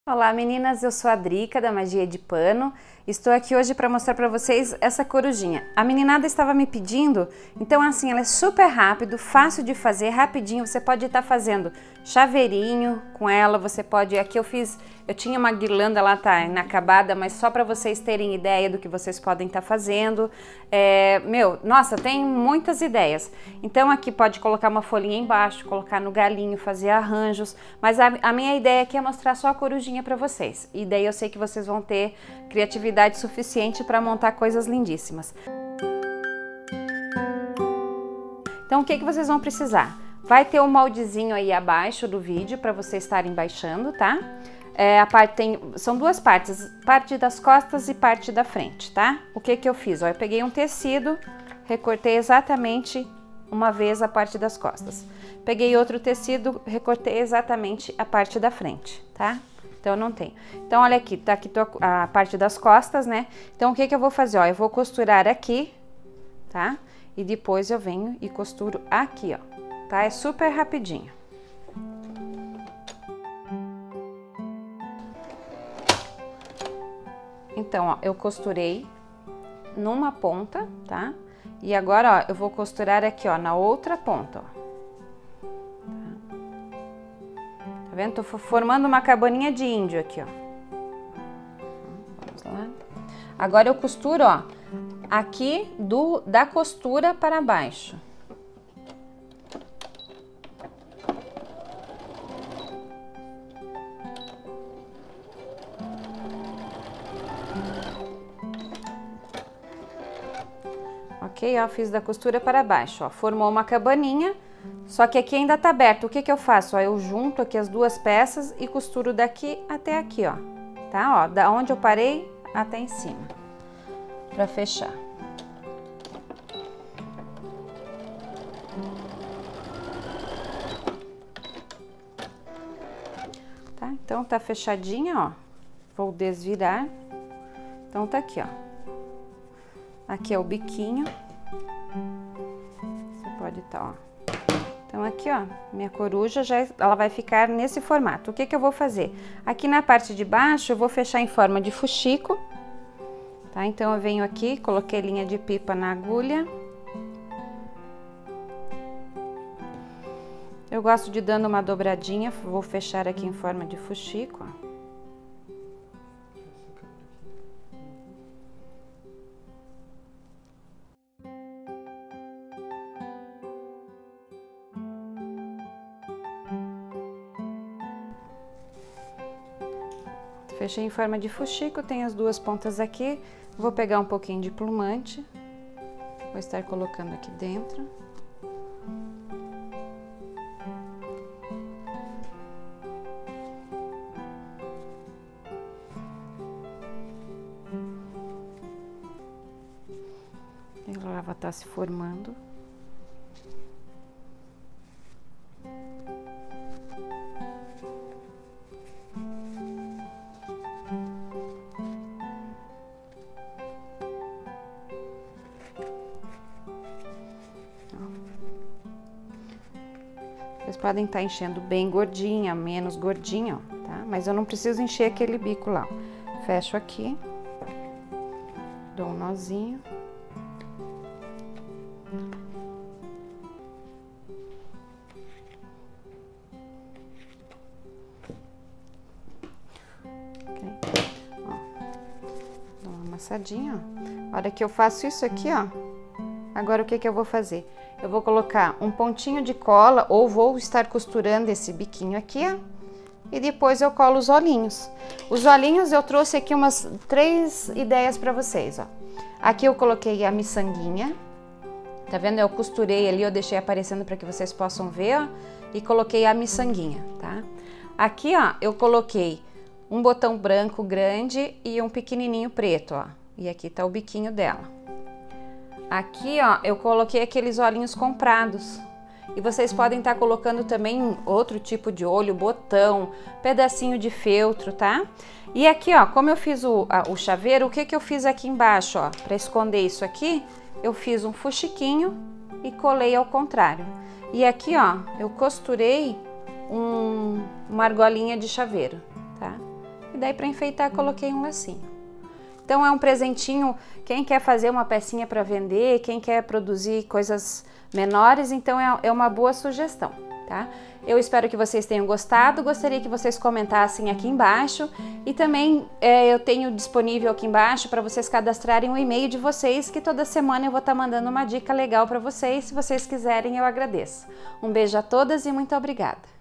Olá meninas, eu sou a Drica da Magia de Pano. Estou aqui hoje para mostrar para vocês essa corujinha. A meninada estava me pedindo, então assim, ela é super rápido, fácil de fazer, rapidinho. Você pode estar fazendo chaveirinho com ela, você pode... Aqui eu tinha uma guirlanda, lá tá inacabada, mas só para vocês terem ideia do que vocês podem estar fazendo. Nossa, tem muitas ideias. Então aqui pode colocar uma folhinha embaixo, colocar no galinho, fazer arranjos, mas a minha ideia aqui é mostrar só a corujinha para vocês. E daí eu sei que vocês vão ter criatividade suficiente para montar coisas lindíssimas. Então o que vocês vão precisar? Vai ter um moldezinho aí abaixo do vídeo para vocês estarem baixando, tá? São duas partes, parte das costas e parte da frente, tá? O que eu fiz? Ó, eu peguei um tecido, recortei exatamente uma vez a parte das costas. Peguei outro tecido, recortei exatamente a parte da frente, tá? Então não tem. Então olha aqui, tá aqui a parte das costas, né? Então o que eu vou fazer? Ó, eu vou costurar aqui, tá? E depois eu venho e costuro aqui, ó, tá? É super rapidinho. Então, ó, eu costurei numa ponta, tá? E agora, ó, eu vou costurar aqui, ó, na outra ponta, ó. Tá vendo? Tô formando uma cabaninha de índio aqui, ó. Vamos lá. Agora eu costuro, ó, aqui da costura para baixo. Ok, ó, fiz da costura para baixo, ó, formou uma cabaninha, só que aqui ainda tá aberto. O que eu faço? Ó, eu junto aqui as duas peças e costuro daqui até aqui, ó, tá? Ó, da onde eu parei até em cima, pra fechar. Tá? Então tá fechadinha, ó, vou desvirar. Então tá aqui, ó. Aqui é o biquinho. Você pode estar, ó. Então aqui, ó, minha coruja ela vai ficar nesse formato. O que eu vou fazer? Aqui na parte de baixo eu vou fechar em forma de fuxico, tá? Então eu venho aqui, coloquei linha de pipa na agulha. Eu gosto de dando uma dobradinha, vou fechar aqui em forma de fuxico, ó. Fechei em forma de fuxico, tem as duas pontas aqui. Vou pegar um pouquinho de plumante, vou estar colocando aqui dentro. Ela vai estar se formando. Vocês podem estar enchendo bem gordinha, menos gordinha, ó, tá? Mas eu não preciso encher aquele bico lá, ó. Fecho aqui, dou um nozinho. Ok, ó. Dou uma amassadinha, ó. A hora que eu faço isso aqui, ó, agora o que eu vou fazer? Eu vou colocar um pontinho de cola ou vou estar costurando esse biquinho aqui, ó, e depois eu colo os olhinhos. Os olhinhos eu trouxe aqui umas 3 ideias para vocês, ó. Aqui eu coloquei a miçanguinha, tá vendo? Eu costurei ali, eu deixei aparecendo para que vocês possam ver, ó, e coloquei a miçanguinha, tá? Aqui, ó, eu coloquei um botão branco grande e um pequenininho preto, ó, e aqui tá o biquinho dela. Aqui, ó, eu coloquei aqueles olhinhos comprados. E vocês podem estar colocando também outro tipo de olho, botão, pedacinho de feltro, tá? E aqui, ó, como eu fiz o chaveiro, o que eu fiz aqui embaixo, ó? Pra esconder isso aqui, eu fiz um fuxiquinho e colei ao contrário. E aqui, ó, eu costurei uma argolinha de chaveiro, tá? e daí para enfeitar coloquei um lacinho. Então é um presentinho, quem quer fazer uma pecinha para vender, quem quer produzir coisas menores, então é uma boa sugestão, tá? Eu espero que vocês tenham gostado, gostaria que vocês comentassem aqui embaixo e também eu tenho disponível aqui embaixo para vocês cadastrarem o e-mail de vocês, que toda semana eu vou estar mandando uma dica legal para vocês. Se vocês quiserem, eu agradeço. Um beijo a todas e muito obrigada!